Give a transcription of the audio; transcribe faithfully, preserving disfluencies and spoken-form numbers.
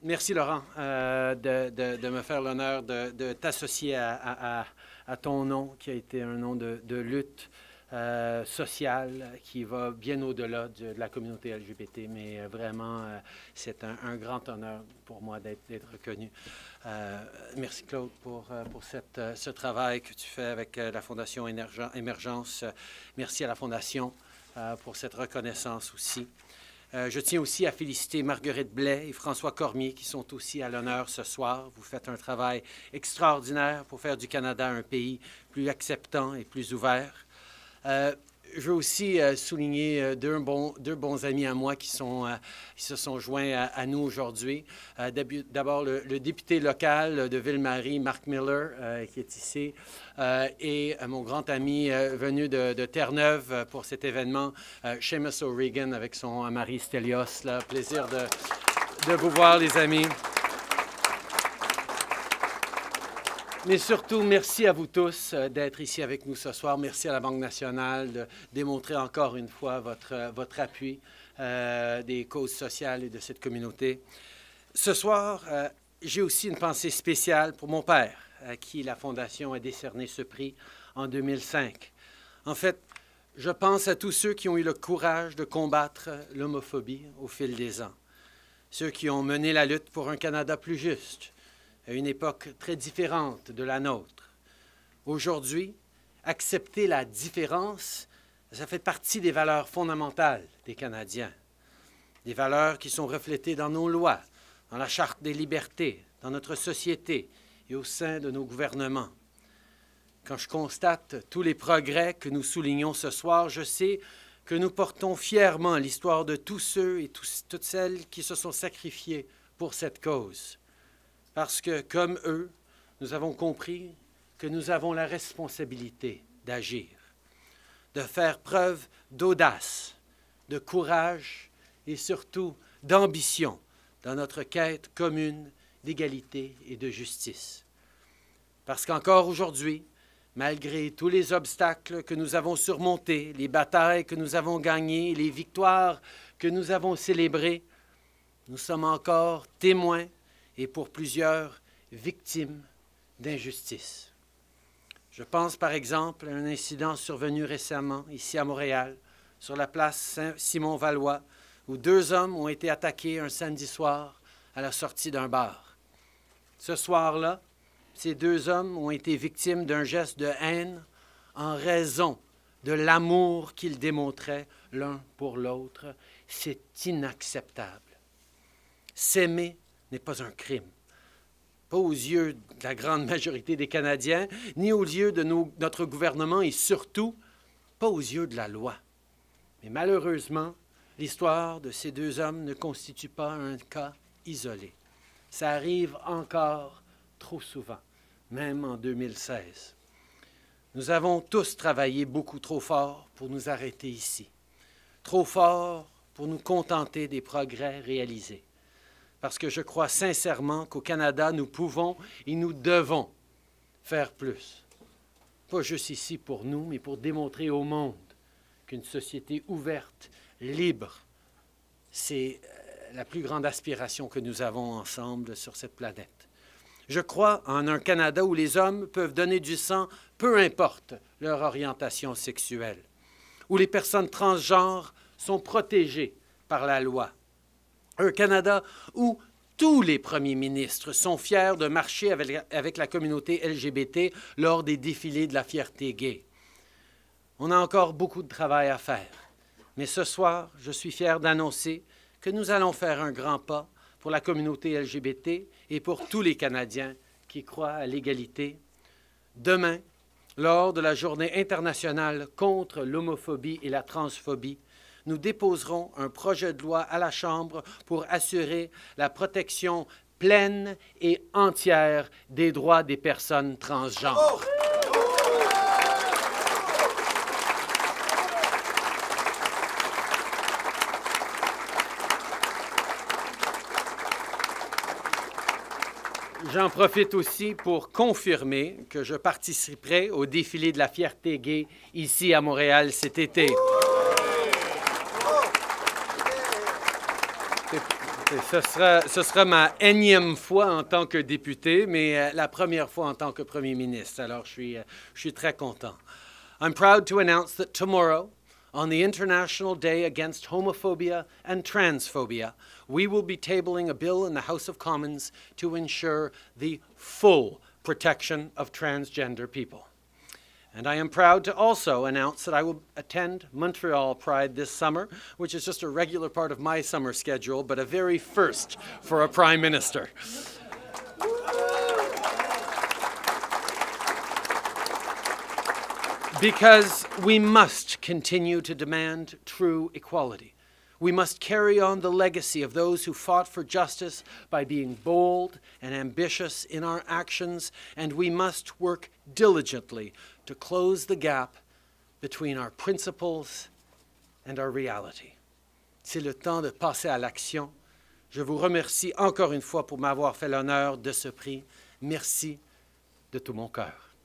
Merci, Laurent, euh, de, de, de me faire l'honneur de, de t'associer à, à, à, à ton nom, qui a été un nom de, de lutte euh, sociale qui va bien au-delà de, de la communauté L G B T, mais euh, vraiment, euh, c'est un, un grand honneur pour moi d'être reconnu. Euh, merci, Claude, pour, pour cette, ce travail que tu fais avec la Fondation Émergence. Merci à la Fondation euh, pour cette reconnaissance aussi. Euh, je tiens aussi à féliciter Marguerite Blais et François Cormier qui sont aussi à l'honneur ce soir. Vous faites un travail extraordinaire pour faire du Canada un pays plus acceptant et plus ouvert. Euh, je veux aussi euh, souligner euh, deux, bons, deux bons amis à moi qui, sont, euh, qui se sont joints à, à nous aujourd'hui. Euh, D'abord, le, le député local de Ville-Marie, Mark Miller, euh, qui est ici, euh, et euh, mon grand ami euh, venu de, de Terre-Neuve euh, pour cet événement, euh, Seamus O'Regan, avec son mari Stelios. Là. Plaisir de, de vous voir, les amis. Mais surtout, merci à vous tous euh, d'être ici avec nous ce soir. Merci à la Banque nationale de démontrer encore une fois votre, euh, votre appui euh, des causes sociales et de cette communauté. Ce soir, euh, j'ai aussi une pensée spéciale pour mon père, à qui la Fondation a décerné ce prix en deux mille cinq. En fait, je pense à tous ceux qui ont eu le courage de combattre l'homophobie au fil des ans. Ceux qui ont mené la lutte pour un Canada plus juste, à une époque très différente de la nôtre. Aujourd'hui, accepter la différence, ça fait partie des valeurs fondamentales des Canadiens. Des valeurs qui sont reflétées dans nos lois, dans la Charte des libertés, dans notre société et au sein de nos gouvernements. Quand je constate tous les progrès que nous soulignons ce soir, je sais que nous portons fièrement l'histoire de tous ceux et tous, toutes celles qui se sont sacrifiés pour cette cause. Parce que, comme eux, nous avons compris que nous avons la responsabilité d'agir, de faire preuve d'audace, de courage et surtout d'ambition dans notre quête commune d'égalité et de justice. Parce qu'encore aujourd'hui, malgré tous les obstacles que nous avons surmontés, les batailles que nous avons gagnées, les victoires que nous avons célébrées, nous sommes encore témoins et pour plusieurs, victimes d'injustice. Je pense par exemple à un incident survenu récemment ici à Montréal, sur la place Simon-Valois, où deux hommes ont été attaqués un samedi soir à la sortie d'un bar. Ce soir-là, ces deux hommes ont été victimes d'un geste de haine en raison de l'amour qu'ils démontraient l'un pour l'autre. C'est inacceptable. S'aimer n'est pas un crime, pas aux yeux de la grande majorité des Canadiens, ni aux yeux de nos, notre gouvernement et surtout pas aux yeux de la loi. Mais malheureusement, l'histoire de ces deux hommes ne constitue pas un cas isolé. Ça arrive encore trop souvent, même en deux mille seize. Nous avons tous travaillé beaucoup trop fort pour nous arrêter ici, trop fort pour nous contenter des progrès réalisés. Parce que je crois sincèrement qu'au Canada, nous pouvons et nous devons faire plus. Pas juste ici pour nous, mais pour démontrer au monde qu'une société ouverte, libre, c'est la plus grande aspiration que nous avons ensemble sur cette planète. Je crois en un Canada où les hommes peuvent donner du sang, peu importe leur orientation sexuelle, où les personnes transgenres sont protégées par la loi. Un Canada où tous les premiers ministres sont fiers de marcher avec, avec la communauté L G B T lors des défilés de la fierté gay. On a encore beaucoup de travail à faire, mais ce soir, je suis fier d'annoncer que nous allons faire un grand pas pour la communauté L G B T et pour tous les Canadiens qui croient à l'égalité. Demain, lors de la Journée internationale contre l'homophobie et la transphobie, nous déposerons un projet de loi à la Chambre pour assurer la protection pleine et entière des droits des personnes transgenres. J'en profite aussi pour confirmer que je participerai au défilé de la fierté gay ici à Montréal cet été. Et ce sera, ce sera ma énième fois en tant que député, mais euh, la première fois en tant que premier ministre. Alors, je suis, euh, je suis très content. I'm proud to announce that tomorrow, on the International Day Against Homophobia and Transphobia, we will be tabling a bill in the House of Commons to ensure the full protection of transgender people. And I am proud to also announce that I will attend Montreal Pride this summer, which is just a regular part of my summer schedule, but a very first for a Prime Minister. Because we must continue to demand true equality. We must carry on the legacy of those who fought for justice by being bold and ambitious in our actions, and we must work diligently to close the gap between our principles and our reality. C'est le temps de passer à l'action. Je vous remercie encore une fois pour m'avoir fait l'honneur de ce prix. Merci de tout mon cœur.